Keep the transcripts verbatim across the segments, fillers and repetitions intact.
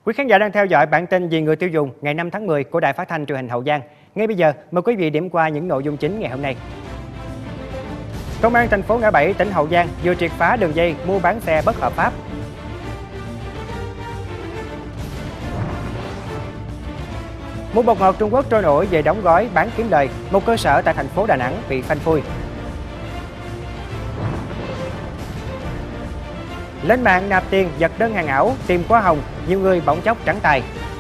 Quý khán giả đang theo dõi bản tin Vì người tiêu dùng ngày năm tháng mười của Đài Phát thanh Truyền hình Hậu Giang. Ngay bây giờ, mời quý vị điểm qua những nội dung chính ngày hôm nay. Công an thành phố Ngã Bảy, tỉnh Hậu Giang vừa triệt phá đường dây mua bán xe bất hợp pháp. Mua bột ngọt Trung Quốc trôi nổi về đóng gói bán kiếm lời, một cơ sở tại thành phố Đà Nẵng bị phanh phui. Lên mạng nạp tiền giật đơn hàng ảo, tìm hoa hồng, nhiều người bỗng chốc trắng tay.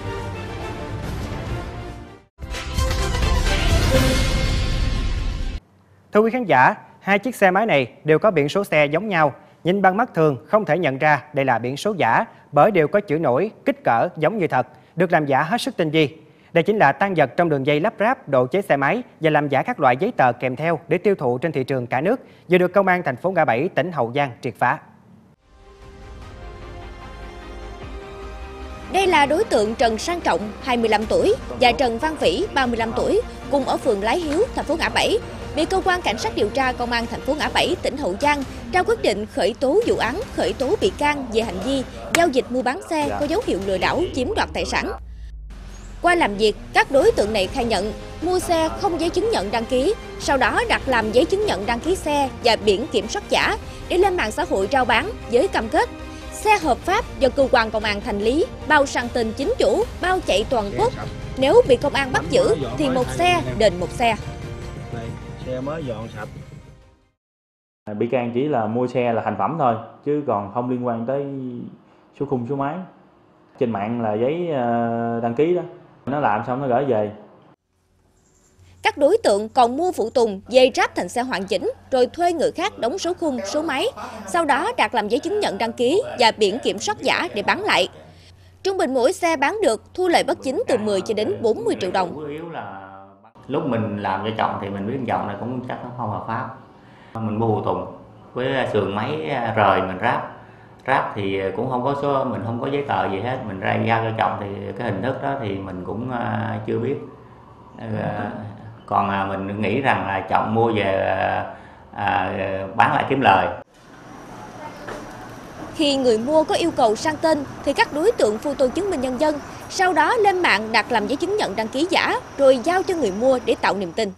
Thưa quý khán giả, hai chiếc xe máy này đều có biển số xe giống nhau, nhìn bằng mắt thường không thể nhận ra đây là biển số giả bởi đều có chữ nổi, kích cỡ giống như thật, được làm giả hết sức tinh vi. Đây chính là tang vật trong đường dây lắp ráp, độ chế xe máy và làm giả các loại giấy tờ kèm theo để tiêu thụ trên thị trường cả nước, vừa được Công an thành phố Ngã Bảy, tỉnh Hậu Giang triệt phá. Đây là đối tượng Trần Sang Trọng, hai mươi lăm tuổi, và Trần Văn Vĩ, ba mươi lăm tuổi, cùng ở phường Lái Hiếu, thành phố Ngã Bảy, bị cơ quan cảnh sát điều tra Công an thành phố Ngã Bảy, tỉnh Hậu Giang ra quyết định khởi tố vụ án, khởi tố bị can về hành vi giao dịch mua bán xe có dấu hiệu lừa đảo chiếm đoạt tài sản. Qua làm việc, các đối tượng này khai nhận mua xe không giấy chứng nhận đăng ký, sau đó đặt làm giấy chứng nhận đăng ký xe và biển kiểm soát giả để lên mạng xã hội rao bán với cam kết xe hợp pháp do cơ quan công an thành lý, bao sang tên chính chủ, bao chạy toàn quốc. Nếu bị công an bắt giữ thì một xe đền một xe. Xe mới dọn sạch. Bị can chỉ là mua xe là thành phẩm thôi, chứ còn không liên quan tới số khung số máy. Trên mạng là giấy đăng ký đó, nó làm xong nó gửi về. Các đối tượng còn mua phụ tùng, dây ráp thành xe hoàn chỉnh, rồi thuê người khác đóng số khung, số máy, sau đó đặt làm giấy chứng nhận đăng ký và biển kiểm soát giả để bán lại. Trung bình mỗi xe bán được thu lợi bất chính từ mười cho đến bốn mươi triệu đồng. Lúc mình làm cho chồng thì mình biết chồng này cũng chắc nó không hợp pháp. Mình mua phụ tùng với sườn máy rời mình ráp. Ráp thì cũng không có số, mình không có giấy tờ gì hết, mình ra giao cho chồng thì cái hình thức đó thì mình cũng chưa biết. Còn mình nghĩ rằng là chồng mua về à, bán lại kiếm lời. Khi người mua có yêu cầu sang tên thì các đối tượng photo chứng minh nhân dân, sau đó lên mạng đặt làm giấy chứng nhận đăng ký giả rồi giao cho người mua để tạo niềm tin.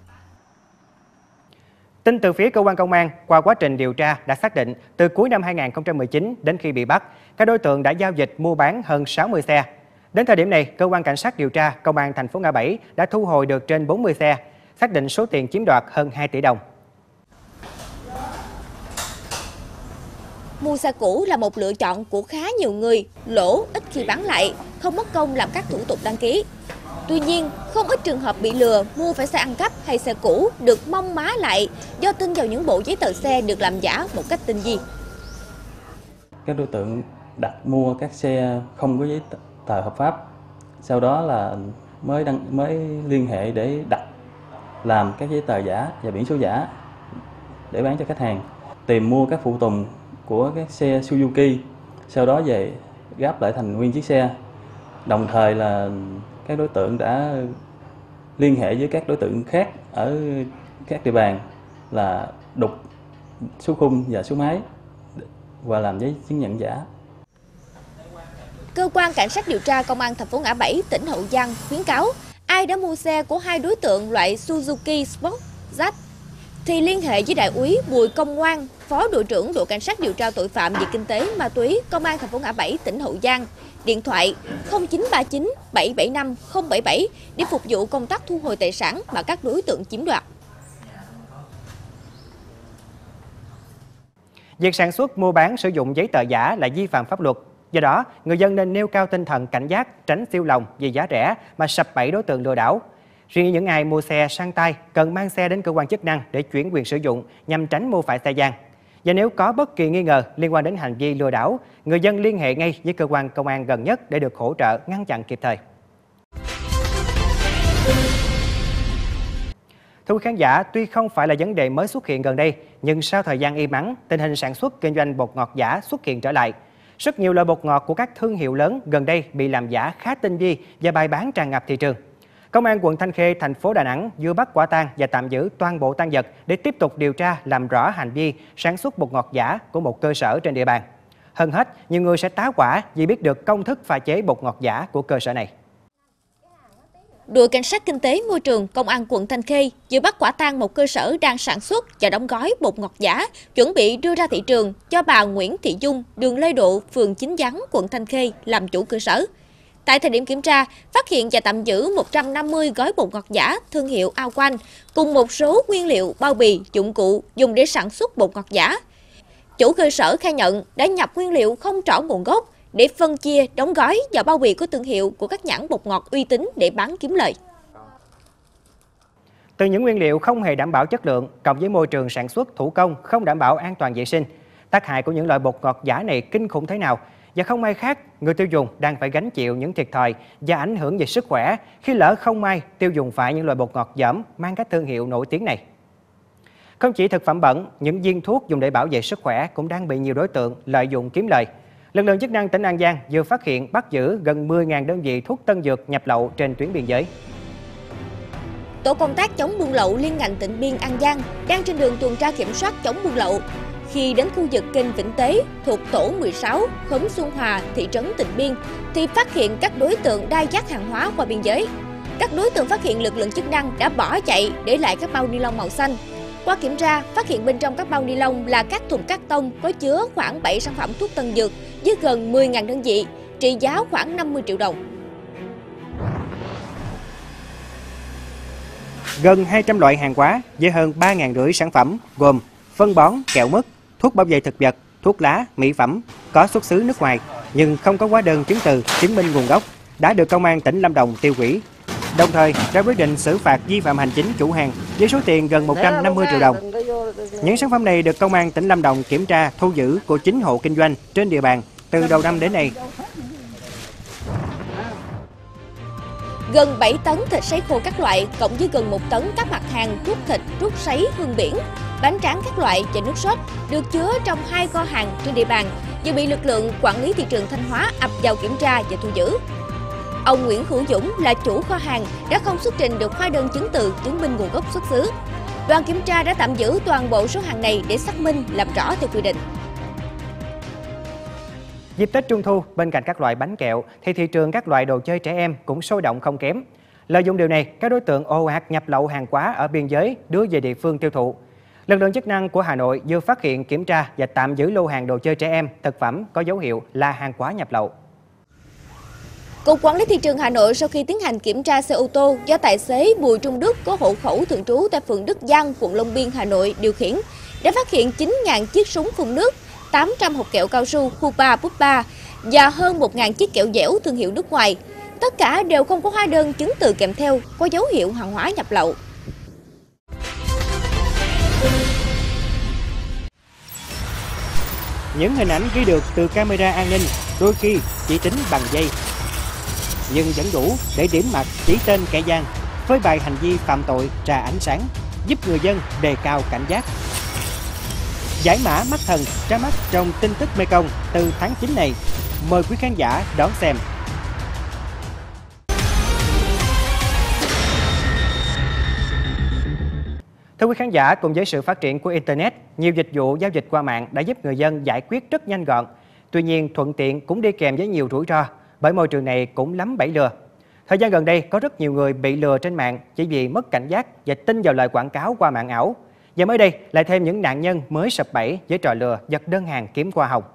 Tin từ phía cơ quan công an, qua quá trình điều tra đã xác định từ cuối năm hai nghìn không trăm mười chín đến khi bị bắt, các đối tượng đã giao dịch mua bán hơn sáu mươi xe. Đến thời điểm này, cơ quan cảnh sát điều tra Công an thành phố Ngã Bảy đã thu hồi được trên bốn mươi xe, xác định số tiền chiếm đoạt hơn hai tỷ đồng. Mua xe cũ là một lựa chọn của khá nhiều người, lỗ ít khi bán lại, không mất công làm các thủ tục đăng ký. Tuy nhiên, không ít trường hợp bị lừa mua phải xe ăn cắp hay xe cũ được mong má lại do tin vào những bộ giấy tờ xe được làm giả một cách tinh vi. Các đối tượng đặt mua các xe không có giấy tờ hợp pháp, sau đó là mới đăng mới liên hệ để đặt làm các giấy tờ giả và biển số giả để bán cho khách hàng, tìm mua các phụ tùng của các xe Suzuki, sau đó về gáp lại thành nguyên chiếc xe. Đồng thời là các đối tượng đã liên hệ với các đối tượng khác ở các địa bàn là đục số khung và số máy và làm giấy chứng nhận giả. Cơ quan cảnh sát điều tra Công an thành phố Ngã Bảy, tỉnh Hậu Giang khuyến cáo ai đã mua xe của hai đối tượng loại Suzuki Sport Z thì liên hệ với đại úy Bùi Công Ngoan, Phó đội trưởng đội cảnh sát điều tra tội phạm về kinh tế ma túy Công an thành phố Ngã Bảy, tỉnh Hậu Giang, điện thoại không chín ba chín bảy bảy năm không bảy bảy để phục vụ công tác thu hồi tài sản mà các đối tượng chiếm đoạt. Việc sản xuất, mua bán, sử dụng giấy tờ giả là vi phạm pháp luật. Do đó, người dân nên nêu cao tinh thần cảnh giác, tránh siêu lòng vì giá rẻ mà sập bẫy đối tượng lừa đảo. Riêng những ai mua xe sang tay cần mang xe đến cơ quan chức năng để chuyển quyền sử dụng nhằm tránh mua phải xe gian. Và nếu có bất kỳ nghi ngờ liên quan đến hành vi lừa đảo, người dân liên hệ ngay với cơ quan công an gần nhất để được hỗ trợ ngăn chặn kịp thời. Thưa quý khán giả, tuy không phải là vấn đề mới xuất hiện gần đây, nhưng sau thời gian im ắng, tình hình sản xuất kinh doanh bột ngọt giả xuất hiện trở lại. Rất nhiều loại bột ngọt của các thương hiệu lớn gần đây bị làm giả khá tinh vi và bày bán tràn ngập thị trường. Công an quận Thanh Khê, thành phố Đà Nẵng vừa bắt quả tang và tạm giữ toàn bộ tang vật để tiếp tục điều tra làm rõ hành vi sản xuất bột ngọt giả của một cơ sở trên địa bàn. Hơn hết, nhiều người sẽ tá hỏa vì biết được công thức pha chế bột ngọt giả của cơ sở này. Đội cảnh sát kinh tế môi trường công an quận Thanh Khê vừa bắt quả tang một cơ sở đang sản xuất và đóng gói bột ngọt giả, chuẩn bị đưa ra thị trường cho bà Nguyễn Thị Dung, đường Lê Độ, phường Chính Gián, quận Thanh Khê làm chủ cơ sở. Tại thời điểm kiểm tra, phát hiện và tạm giữ một trăm năm mươi gói bột ngọt giả thương hiệu Ao Quanh cùng một số nguyên liệu, bao bì, dụng cụ dùng để sản xuất bột ngọt giả. Chủ cơ sở khai nhận đã nhập nguyên liệu không rõ nguồn gốc để phân chia, đóng gói và bao bì có thương hiệu của các nhãn bột ngọt uy tín để bán kiếm lời. Từ những nguyên liệu không hề đảm bảo chất lượng, cộng với môi trường sản xuất thủ công không đảm bảo an toàn vệ sinh, tác hại của những loại bột ngọt giả này kinh khủng thế nào? Và không may khác, người tiêu dùng đang phải gánh chịu những thiệt thòi và ảnh hưởng về sức khỏe khi lỡ không may tiêu dùng phải những loại bột ngọt dởm mang các thương hiệu nổi tiếng này. Không chỉ thực phẩm bẩn, những viên thuốc dùng để bảo vệ sức khỏe cũng đang bị nhiều đối tượng lợi dụng kiếm lời. Lực lượng chức năng tỉnh An Giang vừa phát hiện bắt giữ gần mười nghìn đơn vị thuốc tân dược nhập lậu trên tuyến biên giới. Tổ công tác chống buôn lậu liên ngành Tịnh Biên An Giang đang trên đường tuần tra kiểm soát chống buôn lậu. Khi đến khu vực kênh Vĩnh Tế thuộc tổ mười sáu, khóm Xuân Hòa, thị trấn Tịnh Biên, thì phát hiện các đối tượng đai vác hàng hóa qua biên giới. Các đối tượng phát hiện lực lượng chức năng đã bỏ chạy để lại các bao ni lông màu xanh. Qua kiểm tra, phát hiện bên trong các bao ni lông là các thùng cát tông có chứa khoảng bảy sản phẩm thuốc tân dược với gần mười nghìn đơn vị, trị giá khoảng năm mươi triệu đồng. Gần hai trăm loại hàng hóa với hơn ba nghìn rưỡi sản phẩm gồm phân bón, kẹo mứt, thuốc bảo vệ thực vật, thuốc lá, mỹ phẩm có xuất xứ nước ngoài nhưng không có hóa đơn chứng từ chứng minh nguồn gốc đã được Công an tỉnh Lâm Đồng tiêu hủy. Đồng thời ra quyết định xử phạt vi phạm hành chính chủ hàng với số tiền gần một trăm năm mươi triệu đồng. Những sản phẩm này được Công an tỉnh Lâm Đồng kiểm tra thu giữ của chín hộ kinh doanh trên địa bàn từ đầu năm đến nay. Gần bảy tấn thịt sấy khô các loại cộng với gần một tấn các mặt hàng thuốc thịt, ruốc sấy, hương biển, bánh tráng các loại và nước sốt được chứa trong hai kho hàng trên địa bàn vừa bị lực lượng quản lý thị trường Thanh Hóa ập vào kiểm tra và thu giữ. Ông Nguyễn Hữu Dũng là chủ kho hàng đã không xuất trình được hóa đơn chứng từ chứng minh nguồn gốc xuất xứ. Đoàn kiểm tra đã tạm giữ toàn bộ số hàng này để xác minh làm rõ theo quy định. Dịp Tết Trung Thu, bên cạnh các loại bánh kẹo thì thị trường các loại đồ chơi trẻ em cũng sôi động không kém. Lợi dụng điều này, các đối tượng ồ ạt nhập lậu hàng hóa ở biên giới đưa về địa phương tiêu thụ. Lực lượng chức năng của Hà Nội vừa phát hiện, kiểm tra và tạm giữ lô hàng đồ chơi trẻ em, thực phẩm có dấu hiệu là hàng hóa nhập lậu. Cục Quản lý Thị trường Hà Nội sau khi tiến hành kiểm tra xe ô tô do tài xế Bùi Trung Đức có hộ khẩu thường trú tại phường Đức Giang, quận Long Biên, Hà Nội điều khiển, đã phát hiện chín nghìn chiếc súng phun nước, tám trăm hộp kẹo cao su Hupa Pupa và hơn một nghìn chiếc kẹo dẻo thương hiệu nước ngoài. Tất cả đều không có hóa đơn chứng từ kèm theo, có dấu hiệu hàng hóa nhập lậu. Những hình ảnh ghi được từ camera an ninh đôi khi chỉ tính bằng giây, nhưng vẫn đủ để điểm mặt chỉ tên kẻ gian với bài hành vi phạm tội ra ánh sáng, giúp người dân đề cao cảnh giác. Giải mã mắt thần ra mắt trong tin tức Mekong từ tháng chín này. Mời quý khán giả đón xem. Thưa quý khán giả, cùng với sự phát triển của Internet, nhiều dịch vụ giao dịch qua mạng đã giúp người dân giải quyết rất nhanh gọn. Tuy nhiên, thuận tiện cũng đi kèm với nhiều rủi ro, bởi môi trường này cũng lắm bẫy lừa. Thời gian gần đây, có rất nhiều người bị lừa trên mạng chỉ vì mất cảnh giác và tin vào lời quảng cáo qua mạng ảo. Và mới đây, lại thêm những nạn nhân mới sập bẫy với trò lừa giật đơn hàng kiếm hoa hồng.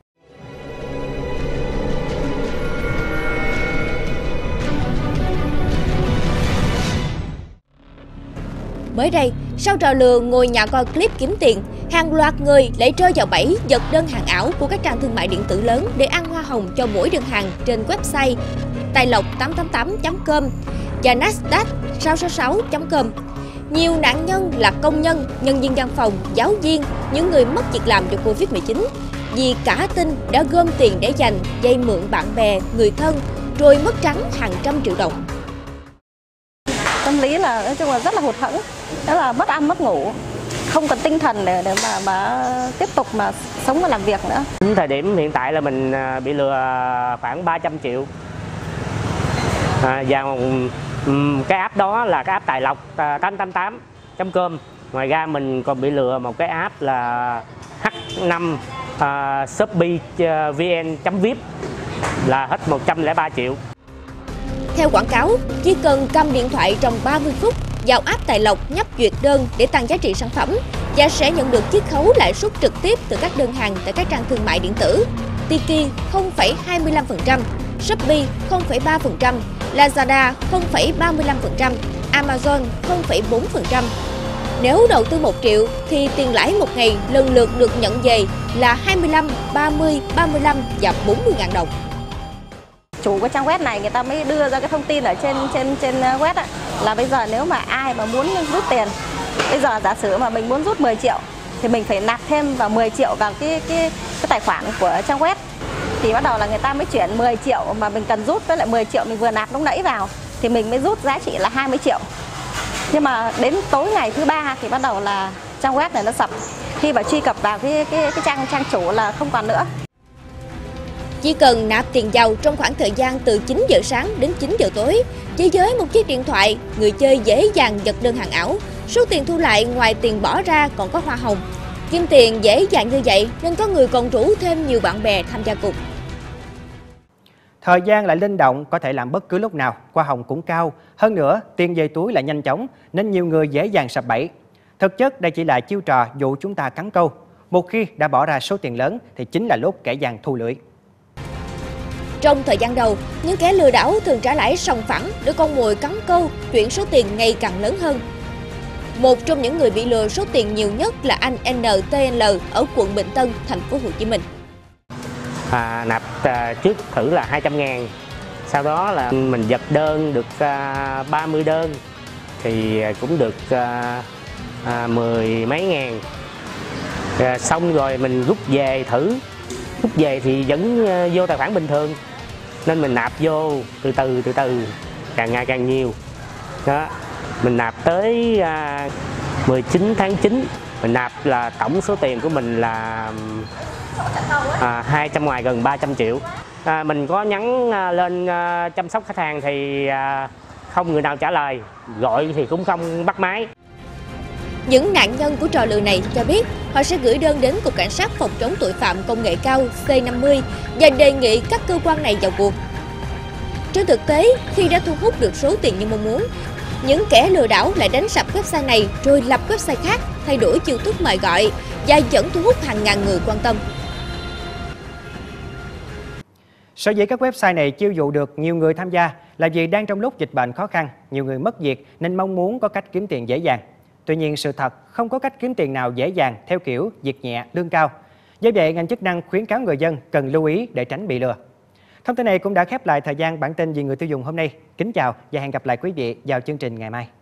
Mới đây, sau trò lừa ngồi nhà coi clip kiếm tiền, hàng loạt người lại rơi vào bẫy giật đơn hàng ảo của các trang thương mại điện tử lớn để ăn hoa hồng cho mỗi đơn hàng trên website tài lộc tám tám tám chấm com và Nasdaq sáu sáu sáu chấm com. Nhiều nạn nhân là công nhân, nhân viên văn phòng, giáo viên, những người mất việc làm do Covid mười chín. Vì cả tin đã gom tiền để dành, vay mượn bạn bè, người thân, rồi mất trắng hàng trăm triệu đồng. Tâm lý là nói chung là rất là hụt hẫng, đó là mất ăn mất ngủ, không còn tinh thần để để mà mà tiếp tục mà sống và làm việc nữa. Đến thời điểm hiện tại là mình bị lừa khoảng ba trăm triệu. À, và um, cái app đó là cái app tài lộc tám tám tám chấm com. Ngoài ra mình còn bị lừa một cái app là H năm uh, Shopee uh, vn chấm vip là hết một trăm lẻ ba triệu. Theo quảng cáo, chỉ cần cầm điện thoại trong ba mươi phút, vào app Tài Lộc nhấp duyệt đơn để tăng giá trị sản phẩm và sẽ nhận được chiết khấu lãi suất trực tiếp từ các đơn hàng tại các trang thương mại điện tử. Tiki không phẩy hai mươi lăm phần trăm, Shopee không phẩy ba phần trăm, Lazada không phẩy ba mươi lăm phần trăm, Amazon không phẩy bốn phần trăm. Nếu đầu tư một triệu thì tiền lãi một ngày lần lượt được nhận về là hai mươi lăm, ba mươi, ba mươi lăm và bốn mươi ngàn đồng. Chủ của trang web này người ta mới đưa ra cái thông tin ở trên trên trên web á, là bây giờ nếu mà ai mà muốn rút tiền, bây giờ giả sử mà mình muốn rút mười triệu thì mình phải nạp thêm vào mười triệu vào cái cái cái tài khoản của trang web, thì bắt đầu là người ta mới chuyển mười triệu mà mình cần rút với lại mười triệu mình vừa nạp lúc nãy vào thì mình mới rút giá trị là hai mươi triệu. Nhưng mà đến tối ngày thứ ba thì bắt đầu là trang web này nó sập, khi mà truy cập vào cái cái cái trang trang chủ là không còn nữa. Chỉ cần nạp tiền vào trong khoảng thời gian từ chín giờ sáng đến chín giờ tối, chỉ với một chiếc điện thoại, người chơi dễ dàng giật đơn hàng ảo. Số tiền thu lại ngoài tiền bỏ ra còn có hoa hồng. Kiếm tiền dễ dàng như vậy nên có người còn rủ thêm nhiều bạn bè tham gia cùng. Thời gian lại linh động, có thể làm bất cứ lúc nào, hoa hồng cũng cao. Hơn nữa, tiền về túi lại nhanh chóng, nên nhiều người dễ dàng sập bẫy. Thực chất đây chỉ là chiêu trò dụ chúng ta cắn câu. Một khi đã bỏ ra số tiền lớn thì chính là lúc kẻ gian thu lưới. Trong thời gian đầu, những kẻ lừa đảo thường trả lãi sòng phẳng để con mồi cắn câu, chuyển số tiền ngày càng lớn hơn. Một trong những người bị lừa số tiền nhiều nhất là anh en tê lờ ở quận Bình Tân, thành phố Hồ Chí Minh. À, nạp à, trước thử là hai trăm ngàn, sau đó là mình dập đơn được à, ba mươi đơn thì cũng được à, à, mười mấy ngàn. À, xong rồi mình rút về thử, rút về thì vẫn à, vô tài khoản bình thường, nên mình nạp vô từ từ từ từ càng ngày càng nhiều. Đó, mình nạp tới à, mười chín tháng chín, mình nạp là tổng số tiền của mình là à, hai trăm ngoài gần ba trăm triệu. À, mình có nhắn à, lên à, chăm sóc khách hàng thì à, không người nào trả lời, gọi thì cũng không bắt máy. Những nạn nhân của trò lừa này cho biết họ sẽ gửi đơn đến Cục Cảnh sát Phòng chống tội phạm công nghệ cao C năm mươi và đề nghị các cơ quan này vào cuộc. Trên thực tế, khi đã thu hút được số tiền như mong muốn, những kẻ lừa đảo lại đánh sập website này rồi lập website khác, thay đổi chiêu thức mời gọi và vẫn thu hút hàng ngàn người quan tâm. Sở dĩ các website này chiêu dụ được nhiều người tham gia là vì đang trong lúc dịch bệnh khó khăn, nhiều người mất việc nên mong muốn có cách kiếm tiền dễ dàng. Tuy nhiên sự thật không có cách kiếm tiền nào dễ dàng theo kiểu việc nhẹ, lương cao. Do vậy, ngành chức năng khuyến cáo người dân cần lưu ý để tránh bị lừa. Thông tin này cũng đã khép lại thời gian bản tin Vì Người Tiêu Dùng hôm nay. Kính chào và hẹn gặp lại quý vị vào chương trình ngày mai.